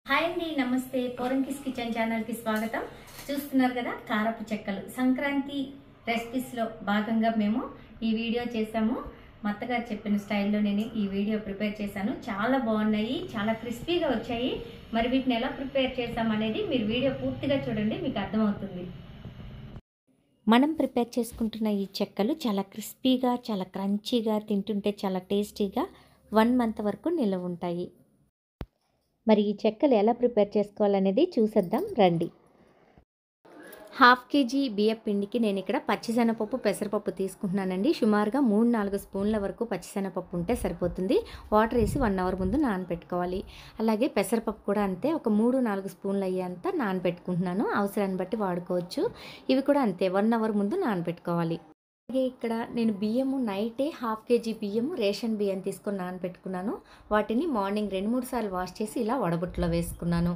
Hi అండి, నమస్తే. Poranki's kitchen ఛానల్కి స్వాగతం. చూస్తున్నారు కదా కారపు చెక్కలు సంక్రాంతి రెసిపీస్లో భాగంగా మేము ఈ వీడియో చేసాము. మా అత్తగారు చెప్పిన స్టైల్లో నేను ఈ వీడియో ప్రిపేర్ చేశాను. చాలా బాగున్నాయి, చాలా క్రిస్పీగా వచ్చాయి. మరి వీటిని ఎలా ప్రిపేర్ చేసామనేది మీరు వీడియో పూర్తిగా చూడండి, మీకు అర్థమవుతుంది. మనం ప్రిపేర్ చేసుకుంటున్న ఈ చెక్కలు చాలా క్రిస్పీగా, చాలా క్రంచీగా, తింటుంటే చాలా టేస్టీగా 1 మంత్ వరకు నిల్వ ఉంటాయి. మరి ఈ చెక్కలు ఎలా ప్రిపేర్ చేసుకోవాలనేది చూసేద్దాం రండి. 1/2 kg బియ్యం పిండికి నేను ఇక్కడ పచ్చిశనగపప్పు, పెసరపప్పు తీసుకుంటున్నానండి. సుమారుగా 3-4 స్పూన్ల వరకు పచ్చిశనగపప్పు ఉంటే సరిపోతుంది. వాటర్ వేసి 1 అవర్ ముందు నానబెట్టుకోవాలి. అలాగే పెసరపప్పు కూడా అంతే, ఒక 3-4 స్పూన్లు అయ్యేంత నానబెట్టుకుంటున్నాను. అవసరాన్ని బట్టి వాడుకోవచ్చు. ఇవి కూడా అంతే, 1 అవర్ ముందు నానబెట్టుకోవాలి. అలాగే ఇక్కడ నేను బియ్యము నైటే 1/2 kg బియ్యము రేషన్ బియ్యం తీసుకొని నానబెట్టుకున్నాను. వాటిని మార్నింగ్ 2-3 సార్లు వాష్ చేసి ఇలా వడబుట్టలో వేసుకున్నాను.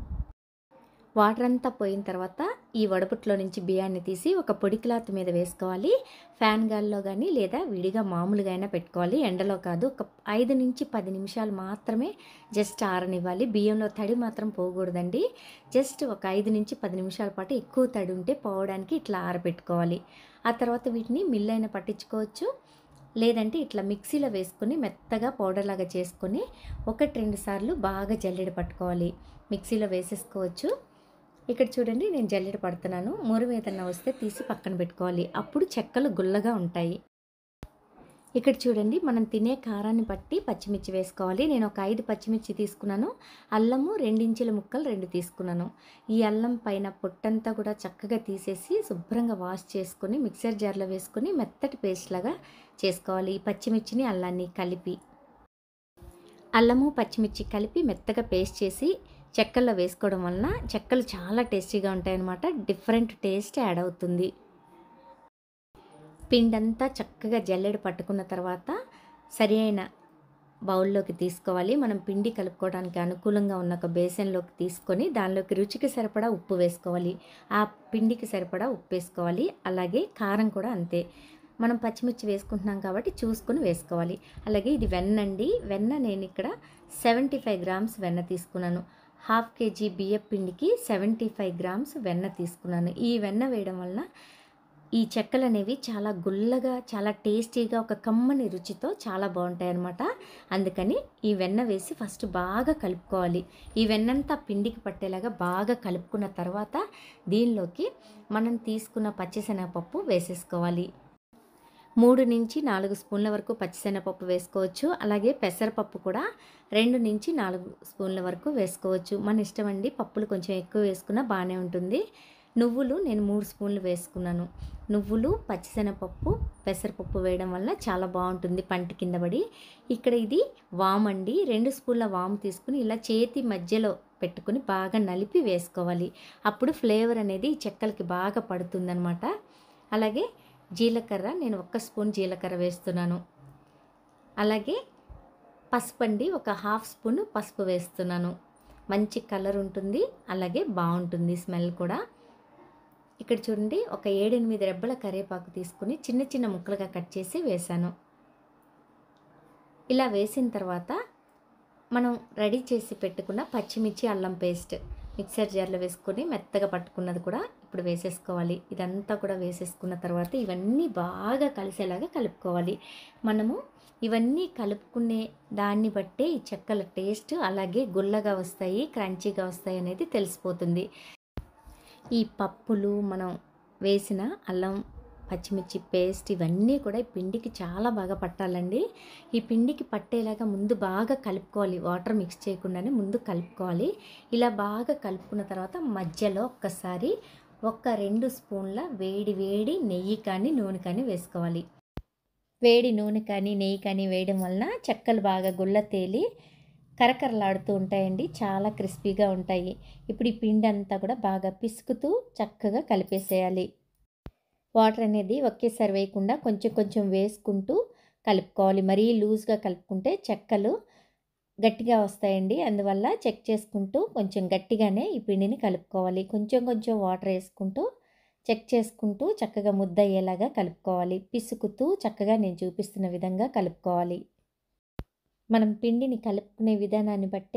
వాటర్ అంతా పోయిన తర్వాత ఈ వడబుట్టలో నుంచి బియ్యాన్ని తీసి ఒక పొడి క్లాత్ మీద వేసుకోవాలి. ఫ్యాన్ గాల్లో కానీ లేదా విడిగా మామూలుగా అయినా పెట్టుకోవాలి. ఎండలో కాదు. ఒక 5-10 నిమిషాలు మాత్రమే జస్ట్ ఆరనివ్వాలి. బియ్యంలో తడి మాత్రం పోకూడదండి. జస్ట్ ఒక 5-10 నిమిషాల పాటు ఎక్కువ తడి ఉంటే పోవడానికి ఇట్లా ఆరబెట్టుకోవాలి. ఆ తర్వాత వీటిని మిల్ అయినా పట్టించుకోవచ్చు, లేదంటే ఇట్లా మిక్సీలో వేసుకొని మెత్తగా పౌడర్ లాగా చేసుకొని 1-2 సార్లు బాగా జల్లెడ పట్టుకోవాలి. మిక్సీలో వేసేసుకోవచ్చు. ఇక్కడ చూడండి, నేను జల్లెడ పడుతున్నాను. మురుము ఏదన్నా వస్తే తీసి పక్కన పెట్టుకోవాలి. అప్పుడు చెక్కలు గుల్లగా ఉంటాయి. ఇక్కడ చూడండి, మనం తినే కారాన్ని బట్టి పచ్చిమిర్చి వేసుకోవాలి. నేను ఒక 5 పచ్చిమిర్చి తీసుకున్నాను. అల్లము 2 ఇంచుల ముక్కలు 2 తీసుకున్నాను. ఈ అల్లం పైన పొట్టంతా కూడా చక్కగా తీసేసి శుభ్రంగా వాష్ చేసుకొని మిక్సర్ జార్లో వేసుకొని మెత్తటి పేస్ట్ లాగా చేసుకోవాలి. ఈ పచ్చిమిర్చిని అల్లాన్ని కలిపి, అల్లము పచ్చిమిర్చి కలిపి మెత్తగా పేస్ట్ చేసి చెక్కల్లో వేసుకోవడం వలన చెక్కలు చాలా టేస్టీగా ఉంటాయన్నమాట. డిఫరెంట్ టేస్ట్ యాడ్ అవుతుంది. పిండంతా చక్కగా జల్లెడ పట్టుకున్న తర్వాత సరి అయిన బౌల్లోకి తీసుకోవాలి. మనం పిండి కలుపుకోవడానికి అనుకూలంగా ఉన్న ఒక బేసన్లోకి తీసుకొని దానిలోకి రుచికి సరిపడా ఉప్పు వేసుకోవాలి. ఆ పిండికి సరిపడా ఉప్పు వేసుకోవాలి. అలాగే కారం కూడా అంతే. మనం పచ్చిమిర్చి వేసుకుంటున్నాం కాబట్టి చూసుకొని వేసుకోవాలి. అలాగే ఇది వెన్న అండి. వెన్న నేను ఇక్కడ 75 గ్రామ్స్ వెన్న తీసుకున్నాను. 1/2 kg బియ్యం పిండికి 75 గ్రామ్స్ వెన్న తీసుకున్నాను. ఈ వెన్న వేయడం వలన ఈ చెక్కలు అనేవి చాలా గుల్లగా, చాలా టేస్టీగా, ఒక కమ్మని రుచితో చాలా బాగుంటాయి అన్నమాట. అందుకని ఈ వెన్న వేసి ఫస్ట్ బాగా కలుపుకోవాలి. ఈ వెన్నంతా పిండికి పట్టేలాగా బాగా కలుపుకున్న తర్వాత దీనిలోకి మనం తీసుకున్న పచ్చిశనగపప్పు వేసేసుకోవాలి. 3-4 స్పూన్ల వరకు పచ్చిశనగపప్పు వేసుకోవచ్చు. అలాగే పెసరపప్పు కూడా 2-4 స్పూన్ల వరకు వేసుకోవచ్చు. మన ఇష్టం అండి. పప్పులు కొంచెం ఎక్కువ వేసుకున్నా బాగానే ఉంటుంది. నువ్వులు నేను 3 స్పూన్లు వేసుకున్నాను. నువ్వులు, పచ్చిశనగపప్పు, పెసరపప్పు వేయడం వల్ల చాలా బాగుంటుంది పంటి కింద పడి. ఇక్కడ ఇది వాము అండి. 2 స్పూన్ల వాము తీసుకుని ఇలా చేతి మధ్యలో పెట్టుకుని బాగా నలిపి వేసుకోవాలి. అప్పుడు ఫ్లేవర్ అనేది ఈ చెక్కలకి బాగా పడుతుందన్నమాట. అలాగే జీలకర్ర, నేను 1 స్పూన్ జీలకర్ర వేస్తున్నాను. అలాగే పసుపు అండి, ఒక 1/2 స్పూన్ పసుపు వేస్తున్నాను. మంచి కలర్ ఉంటుంది, అలాగే బాగుంటుంది స్మెల్ కూడా. ఇక్కడ చూడండి, ఒక 7-8 రెబ్బల కరివేపాకు తీసుకుని చిన్న చిన్న ముక్కలుగా కట్ చేసి వేసాను. ఇలా వేసిన తర్వాత మనం రెడీ చేసి పెట్టుకున్న పచ్చిమిర్చి, అల్లం పేస్ట్ మిక్సర్ జార్లో వేసుకొని మెత్తగా పట్టుకున్నది కూడా ఇప్పుడు వేసేసుకోవాలి. ఇదంతా కూడా వేసేసుకున్న తర్వాత ఇవన్నీ బాగా కలిసేలాగా కలుపుకోవాలి. మనము ఇవన్నీ కలుపుకునే దాన్ని బట్టే ఈ చెక్కల టేస్ట్ అలాగే గుల్లగా వస్తాయి, క్రంచీగా వస్తాయి అనేది తెలిసిపోతుంది. ఈ పప్పులు, మనం వేసిన అల్లం పచ్చిమిర్చి పేస్ట్ ఇవన్నీ కూడా ఈ పిండికి చాలా బాగా పట్టాలండి. ఈ పిండికి పట్టేలాగా ముందు బాగా కలుపుకోవాలి. వాటర్ మిక్స్ చేయకుండానే ముందు కలుపుకోవాలి. ఇలా బాగా కలుపుకున్న తర్వాత మధ్యలో ఒక్కసారి 1-2 స్పూన్ల వేడి నెయ్యి కానీ నూనె కానీ వేసుకోవాలి. వేడి నూనె కానీ నెయ్యి కానీ వేయడం వలన చెక్కలు బాగా గుల్ల తేలి కరకరలాడుతూ ఉంటాయండి. చాలా క్రిస్పీగా ఉంటాయి. ఇప్పుడు ఈ పిండి అంతా కూడా బాగా పిసుకుతూ చక్కగా కలిపేసేయాలి. వాటర్ అనేది ఒకేసారి వేయకుండా కొంచెం కొంచెం వేసుకుంటూ కలుపుకోవాలి. మరీ లూజ్గా కలుపుకుంటే చెక్కలు గట్టిగా వస్తాయండి. అందువల్ల చెక్ చేసుకుంటూ కొంచెం గట్టిగానే ఈ పిండిని కలుపుకోవాలి. కొంచెం కొంచెం వాటర్ వేసుకుంటూ చెక్ చేసుకుంటూ చక్కగా ముద్ద అయ్యేలాగా కలుపుకోవాలి. పిసుకుతూ చక్కగా నేను చూపిస్తున్న విధంగా కలుపుకోవాలి. మనం పిండిని కలుపుకునే విధానాన్ని బట్టే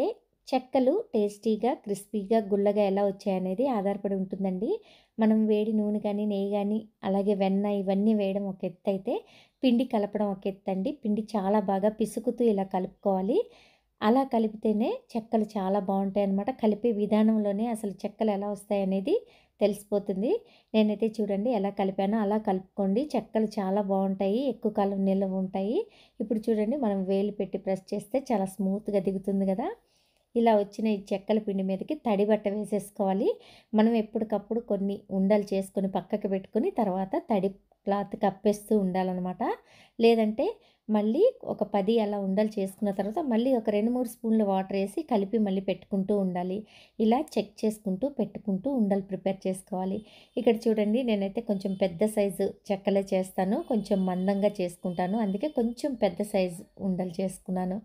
చెక్కలు టేస్టీగా క్రిస్పీగా గుల్లగా ఎలా వచ్చాయనేది ఆధారపడి ఉంటుందండి. మనం వేడి నూనె కానీ నెయ్యి కానీ అలాగే వెన్న ఇవన్నీ వేయడం ఒక ఎత్తు అయితే పిండి కలపడం ఒక ఎత్తు అండి. పిండి చాలా బాగా పిసుకుతూ ఇలా కలుపుకోవాలి. అలా కలిపితేనే చెక్కలు చాలా బాగుంటాయి అన్నమాట. కలిపే విధానంలోనే అసలు చెక్కలు ఎలా వస్తాయనేది తెలిసిపోతుంది. నేనైతే చూడండి ఎలా కలిపానో అలా కలుపుకోండి. చెక్కలు చాలా బాగుంటాయి, ఎక్కువ కాలం నిల్వ ఉంటాయి. ఇప్పుడు చూడండి మనం వేలు పెట్టి ప్రెస్ చేస్తే చాలా స్మూత్గా దిగుతుంది కదా. ఇలా వచ్చిన ఈ చెక్కల పిండి మీదకి తడి బట్ట వేసేసుకోవాలి. మనం ఎప్పటికప్పుడు కొన్ని ఉండలు చేసుకొని పక్కకి పెట్టుకొని తర్వాత తడి క్లాత్ కప్పేస్తూ ఉండాలన్నమాట. లేదంటే మళ్ళీ ఒక 10 అలా ఉండలు చేసుకున్న తర్వాత మళ్ళీ ఒక 2-3 స్పూన్లు వాటర్ వేసి కలిపి మళ్ళీ పెట్టుకుంటూ ఉండాలి. ఇలా చెక్ చేసుకుంటూ పెట్టుకుంటూ ఉండలు ప్రిపేర్ చేసుకోవాలి. ఇక్కడ చూడండి నేనైతే కొంచెం పెద్ద సైజు చెక్కలే చేస్తాను, కొంచెం మందంగా చేసుకుంటాను. అందుకే కొంచెం పెద్ద సైజు ఉండలు చేసుకున్నాను.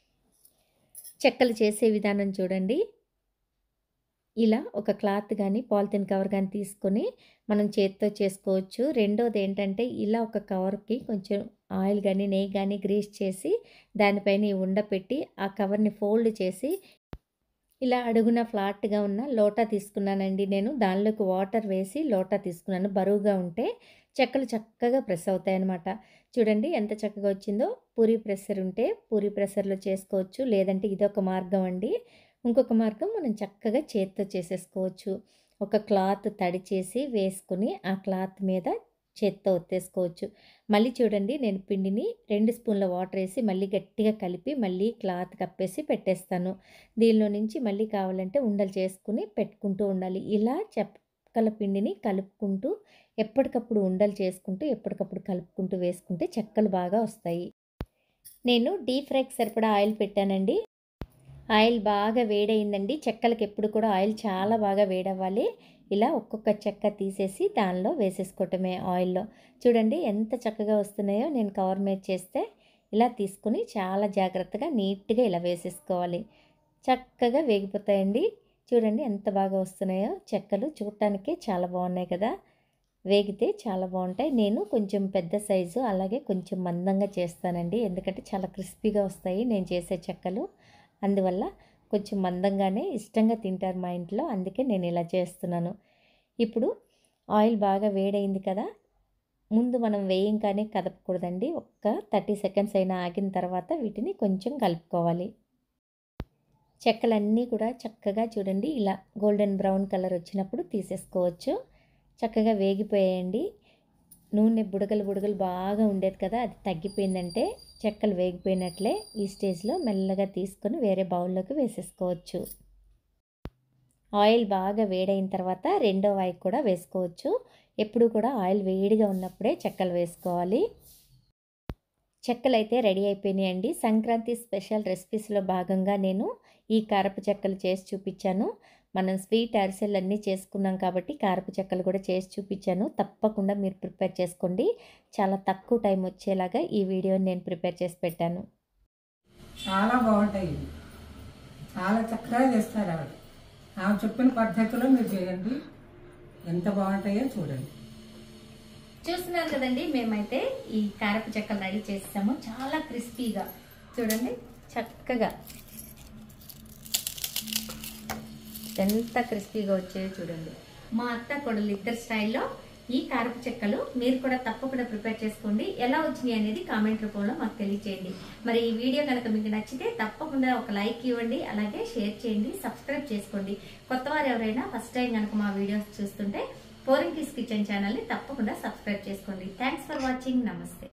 చెక్కలు చేసే విధానం చూడండి. ఇలా ఒక క్లాత్ కానీ పాలిథిన్ కవర్ కానీ తీసుకొని మనం చేతితో చేసుకోవచ్చు. రెండోది ఏంటంటే ఇలా ఒక కవర్కి కొంచెం ఆయిల్ కానీ నెయ్యి కానీ గ్రీస్ చేసి దానిపైన ఈ ఉండ పెట్టి ఆ కవర్ని ఫోల్డ్ చేసి ఇలా అడుగున ఫ్లాట్గా ఉన్న లోటా తీసుకున్నానండి నేను. దానిలోకి వాటర్ వేసి లోటా తీసుకున్నాను. బరువుగా ఉంటే చెక్కలు చక్కగా ప్రెస్ అవుతాయి అన్నమాట. చూడండి ఎంత చక్కగా వచ్చిందో. పూరీ ప్రెషర్ ఉంటే పూరీ ప్రెషర్లో చేసుకోవచ్చు, లేదంటే ఇదొక మార్గం అండి. ఇంకొక మార్గం మనం చక్కగా చేతితో చేసేసుకోవచ్చు. ఒక క్లాత్ తడి చేసి వేసుకుని ఆ క్లాత్ మీద చేత్తో ఒత్తేసుకోవచ్చు. మళ్ళీ చూడండి నేను పిండిని 2 స్పూన్ల వాటర్ వేసి మళ్ళీ గట్టిగా కలిపి మళ్ళీ క్లాత్ కప్పేసి పెట్టేస్తాను. దీనిలో నుంచి మళ్ళీ కావాలంటే ఉండలు చేసుకుని పెట్టుకుంటూ ఉండాలి. ఇలా చెక్కల పిండిని కలుపుకుంటూ ఎప్పటికప్పుడు ఉండలు చేసుకుంటూ ఎప్పటికప్పుడు కలుపుకుంటూ వేసుకుంటే చెక్కలు బాగా వస్తాయి. నేను డీప్ ఫ్రైకి సరిపడా ఆయిల్ పెట్టానండి. ఆయిల్ బాగా వేడయిందండి. చెక్కలకి ఎప్పుడు కూడా ఆయిల్ చాలా బాగా వేడవ్వాలి. ఇలా ఒక్కొక్క చెక్క తీసేసి దానిలో వేసేసుకోవటమే ఆయిల్లో. చూడండి ఎంత చక్కగా వస్తున్నాయో. నేను కవర్ మీద చేస్తే ఇలా తీసుకుని చాలా జాగ్రత్తగా నీట్గా ఇలా వేసేసుకోవాలి. చక్కగా వేగిపోతాయండి. చూడండి ఎంత బాగా వస్తున్నాయో చెక్కలు. చూడటానికే చాలా బాగున్నాయి కదా. వేగితే చాలా బాగుంటాయి. నేను కొంచెం పెద్ద సైజు అలాగే కొంచెం మందంగా చేస్తానండి. ఎందుకంటే చాలా క్రిస్పీగా వస్తాయి నేను చేసే చెక్కలు. అందువల్ల కొంచెం మందంగానే ఇష్టంగా తింటారు మా ఇంట్లో. అందుకే నేను ఇలా చేస్తున్నాను. ఇప్పుడు ఆయిల్ బాగా వేడైంది కదా. ముందు మనం వేయంగానే కదపకూడదండి. ఒక్క 30 సెకండ్స్ అయినా ఆగిన తర్వాత వీటిని కొంచెం కలుపుకోవాలి. చెక్కలన్నీ కూడా చక్కగా చూడండి ఇలా గోల్డెన్ బ్రౌన్ కలర్ వచ్చినప్పుడు తీసేసుకోవచ్చు. చక్కగా వేగిపోయాయండి. నూనె బుడగలు బాగా ఉండేది కదా, అది తగ్గిపోయిందంటే చెక్కలు వేగిపోయినట్లే. ఈ స్టేజ్లో మెల్లగా తీసుకొని వేరే బౌల్లోకి వేసేసుకోవచ్చు. ఆయిల్ బాగా వేడైన తర్వాత రెండో వాయి కూడా వేసుకోవచ్చు. ఎప్పుడు కూడా ఆయిల్ వేడిగా ఉన్నప్పుడే చెక్కలు వేసుకోవాలి. చెక్కలు అయితే రెడీ అయిపోయినాయండి. సంక్రాంతి స్పెషల్ రెసిపీస్లో భాగంగా నేను ఈ కారపు చెక్కలు చేసి చూపించాను. మనం స్వీట్ అరిసెలు అన్నీ చేసుకున్నాం కాబట్టి కారపు చెక్కలు కూడా చేసి చూపించాను. తప్పకుండా మీరు ప్రిపేర్ చేసుకోండి. చాలా తక్కువ టైం వచ్చేలాగా ఈ వీడియోని నేను ప్రిపేర్ చేసి పెట్టాను. చాలా బాగుంటాయి. చాలా చక్కగా చేస్తారు ఆవిడ. ఆమె చెప్పిన పద్ధతిలో మీరు చేయండి. ఎంత బాగుంటాయో చూడండి. చూస్తున్నారు కదండి, మేమైతే ఈ కారపు చెక్కలు రెడీ చేసాము. చాలా క్రిస్పీగా చూడండి, చక్కగా ఎంత క్రిస్పీగా వచ్చాయో చూడండి. మా అత్త కొడలు ఇద్దరు స్టైల్లో ఈ కారపు చెక్కలు మీరు కూడా తప్పకుండా ప్రిపేర్ చేసుకోండి. ఎలా వచ్చినాయి అనేది కామెంట్ రూపంలో మాకు తెలియచేయండి. మరి ఈ వీడియో కనుక మీకు నచ్చితే తప్పకుండా ఒక లైక్ ఇవ్వండి, అలాగే షేర్ చేయండి, సబ్స్క్రైబ్ చేసుకోండి. కొత్త వారు ఎవరైనా ఫస్ట్ టైం కనుక మా వీడియోస్ చూస్తుంటే పోరింకీస్ కిచెన్ ఛానల్ని తప్పకుండా సబ్స్క్రైబ్ చేసుకోండి. Thanks for watching. నమస్తే.